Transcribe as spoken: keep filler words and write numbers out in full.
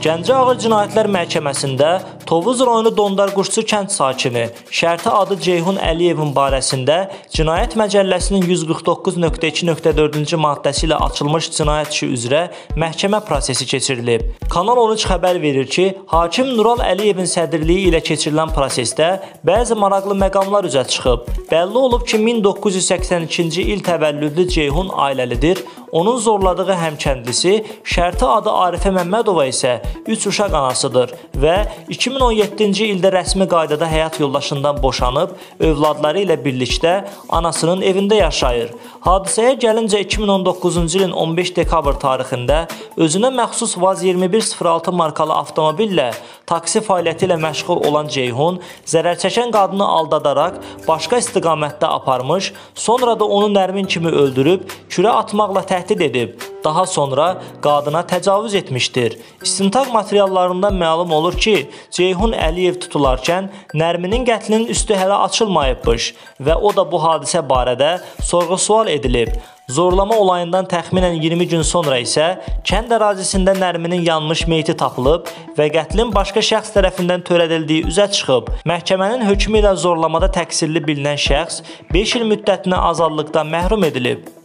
Gəncə Ağır Cinayətlər Məhkəməsində Tovuz rayonu Dondarquşçu kənd sakini şərti adı Ceyhun Əliyevin barəsində Cinayət Məcəlləsinin yüz qırx doqquz nöqtə iki nöqtə dördüncü maddəsi ilə açılmış cinayət işi üzrə məhkəmə prosesi keçirilib. Kanal on üç xəbər verir ki, hakim Nural Əliyevin sədrliyi ilə keçirilən prosesdə bəzi maraqlı məqamlar üzə çıxıb. Bəlli olub ki, min doqquz yüz səksən ikinci il təvəllüdlü Ceyhun ailəlidir. Onun zorladığı həmkəndlisi şərti adı Arifə Məmmədova isə üç uşaq anasıdır və iki min on yeddinci ildə rəsmi qaydada həyat yoldaşından boşanıb, övladları ilə birlikdə anasının evində yaşayır. Hadisəyə gəlincə iki min on doqquzuncu ilin on beş dekabr tarixində özünə məxsus Vaz iyirmi bir sıfır altı markalı avtomobillə taksi fəaliyyəti ilə məşğul olan Ceyhun zərərçəkən qadını aldadaraq başqa istiqamətdə aparmış, sonra da onu nərmin kimi öldürüb, kürə atmaqla təhdid edib. Daha sonra qadına təcavüz etmişdir. İstintaq materiallarından məlum olur ki, Ceyhun Əliyev tutularkən Nərminin qətlinin üstü hələ açılmayıbmış və o da bu hadisə barədə sorğu-sual edilib. Zorlama olayından təxminən iyirmi gün sonra isə kənd ərazisində Nərminin yanmış meyti tapılıb və qətlin başqa şəxs tərəfindən törədildiyi üzə çıxıb. Məhkəmənin hökmü ilə zorlamada təqsirli bilinən şəxs beş il müddətinə azadlıqdan məhrum edilib.